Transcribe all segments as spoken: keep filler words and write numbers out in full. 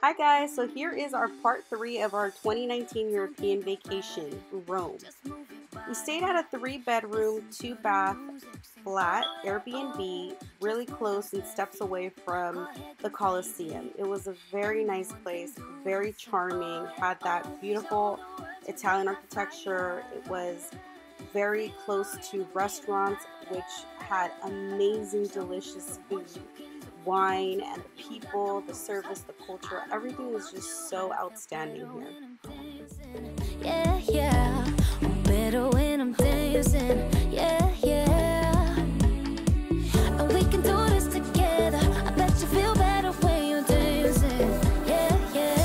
Hi guys, so here is our part three of our twenty nineteen European vacation, Rome. We stayed at a three bedroom, two bath flat Airbnb, really close and steps away from the Colosseum. It was a very nice place, very charming, had that beautiful Italian architecture. It was very close to restaurants which had amazing, delicious food. Wine and the people, the service, the culture, everything was just so outstanding here. Yeah, yeah, I'm better when I'm dancing. Yeah, yeah, and we can do this together. I bet you feel better when you're dancing. Yeah, yeah.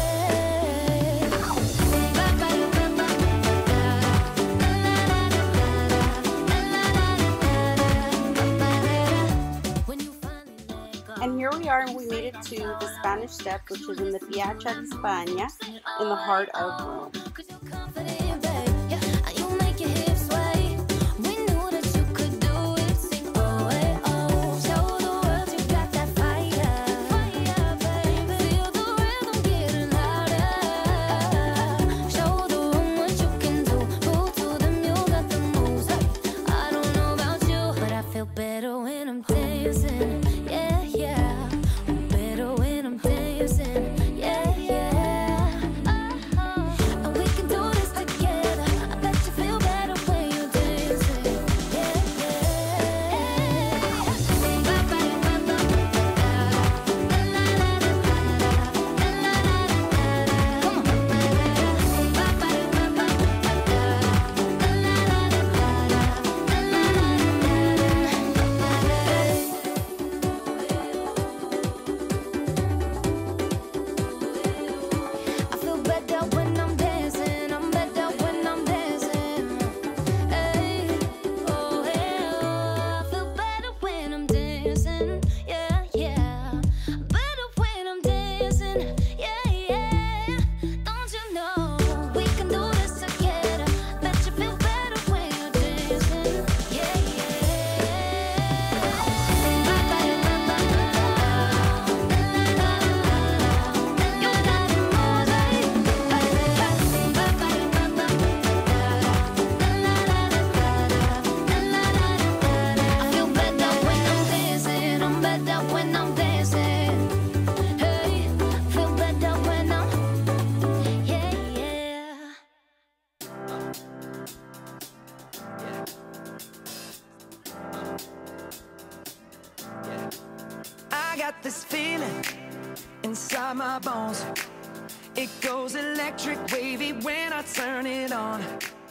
And here we are, and we made it to the Spanish Steps, which is in the Piazza di Spagna, in the heart of Rome. Got this feeling inside my bones. It goes electric wavy when I turn it on.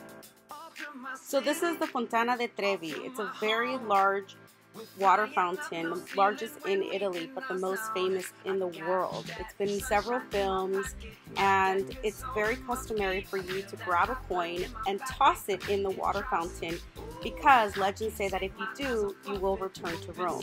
So this is the Fontana di Trevi. It's a very large water fountain, the largest in Italy, but the most famous in the world. It's been in several films, and it's very customary for you to grab a coin and toss it in the water fountain, because legends say that if you do, you will return to Rome.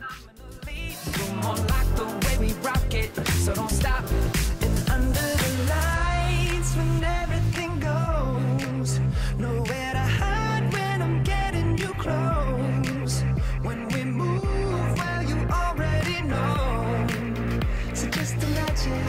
Like the way we rock it, so don't stop. And under the lights, when everything goes, nowhere to hide when I'm getting you close. When we move, well, you already know. So just imagine.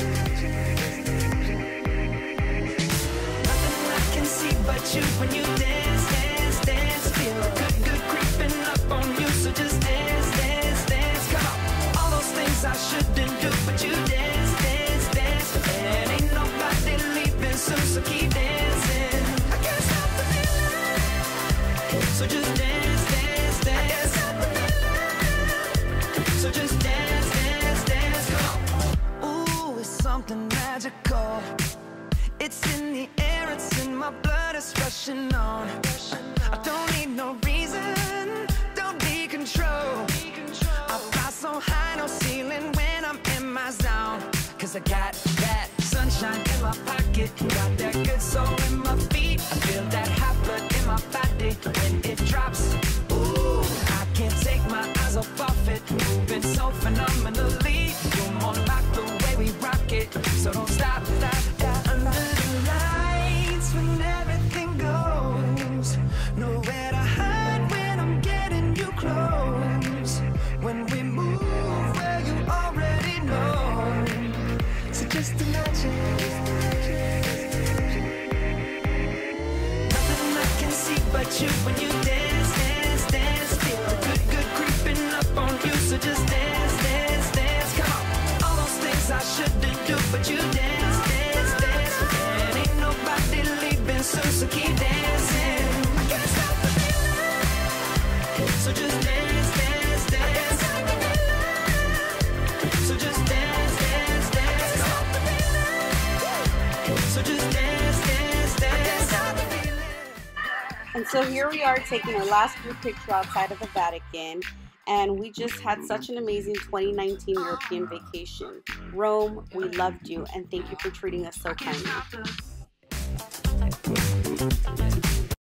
Nothing I can see but you when you dance, dance, dance. Feel good, good creeping up on you, so just dance, dance, dance. Come on. I shouldn't do, but you dance, dance, dance. And ain't nobody leaving soon, so keep dancing. I can't stop the feeling. So just dance, dance, dance. I can't stop the feeling. So just dance, dance, dance. Come on. Ooh, it's something magical. It's in the air, it's in my blood, it's rushing on. I don't need no reason, don't be control. I fly so high, no ceiling when I'm in my zone. Cause I got that sunshine in my pocket, got that good soul in my feet. I feel that hot blood in my body when it drops. Ooh, I can't take my eyes off of it, moving so phenomenally. You're more like the way we rock it, so don't stop, stop, stop. Under the lights, when everything goes, nowhere to hide when I'm getting you close. When we move, well, you already know. So And so here we are taking our last group picture outside of the Vatican, and we just had such an amazing twenty nineteen European vacation. Rome, we loved you, and thank you for treating us so kindly.